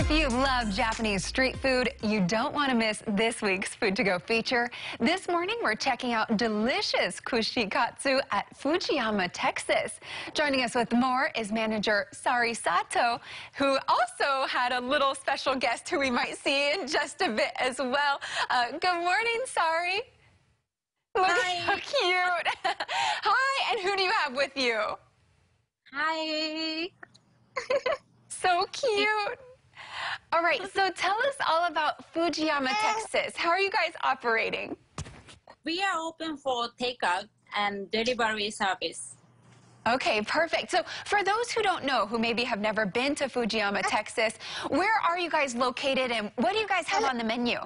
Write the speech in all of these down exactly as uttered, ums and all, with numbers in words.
If you love Japanese street food, you don't want to miss this week's Food to Go feature. This morning, we're checking out delicious kushikatsu at Fujiyama, Texas. Joining us with more is manager Sari Sato, who also had a little special guest who we might see in just a bit as well. Uh, good morning, Sari. Look, Hi. so cute. Hi, and who do you have with you? Hi. So cute. All right, so tell us all about Fujiyama, Texas. How are you guys operating? We are open for takeout and delivery service. Okay, perfect. So for those who don't know, who maybe have never been to Fujiyama, Texas, where are you guys located and what do you guys have on the menu?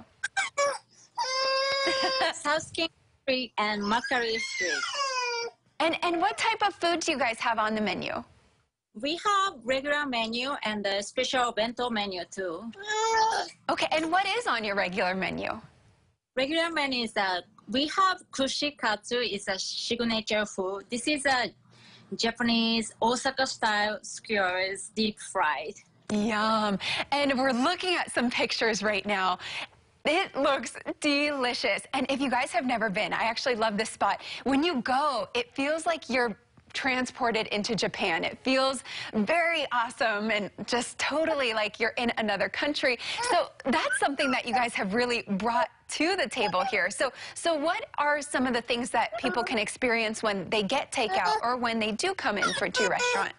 South King Street and Macquarie Street. And, and what type of food do you guys have on the menu? We have regular menu and a special bento menu too. Okay, and what is on your regular menu? Regular menu is that we have kushikatsu, is a signature food. This is a Japanese Osaka style skewers deep fried. Yum. And we're looking at some pictures right now. It looks delicious. And if you guys have never been, I actually love this spot. When you go, it feels like you're transported into Japan. It feels very awesome and just totally like you're in another country. So that's something that you guys have really brought to the table here. So, so what are some of the things that people can experience when they get takeout or when they do come in for to your restaurant?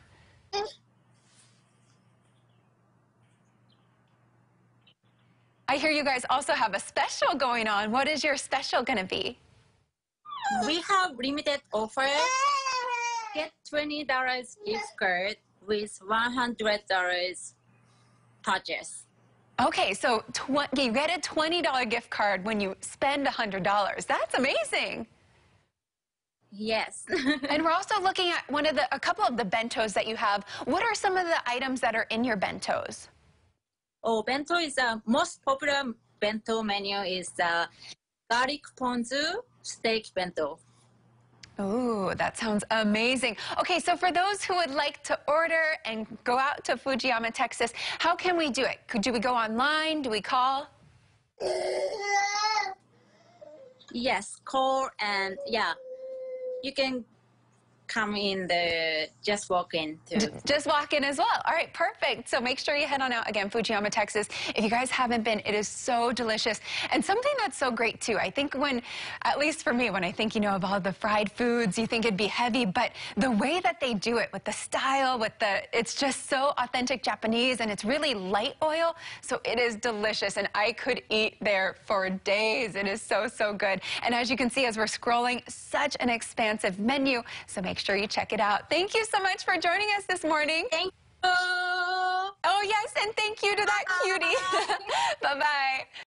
I hear you guys also have a special going on. What is your special going to be? We have limited offer. Get twenty dollars gift card with one hundred dollars purchase. Okay, so tw you get a twenty dollar gift card when you spend one hundred dollars. That's amazing. Yes. And we're also looking at one of the, a couple of the bentos that you have. What are some of the items that are in your bentos? Oh, bento is the most popular bento menu is the garlic ponzu steak bento. Ooh, that sounds amazing. Okay, so for those who would like to order and go out to Fujiyama, Texas, how can we do it? Could, do we go online? Do we call? Yes, call and yeah, you can come in the, just walk in too. Just walk in as well. All right, perfect. So make sure you head on out again, Fujiyama, Texas. If you guys haven't been, it is so delicious. And something that's so great too, I think when, at least for me, when I think, you know, of all the fried foods, you think it'd be heavy, but the way that they do it with the style, with the, it's just so authentic Japanese and it's really light oil. So it is delicious and I could eat there for days. It is so, so good. And as you can see, as we're scrolling, such an expansive menu. So make sure you check it out. Thank you so much for joining us this morning. Thank you. Oh, yes, and thank you to that cutie. Bye-bye.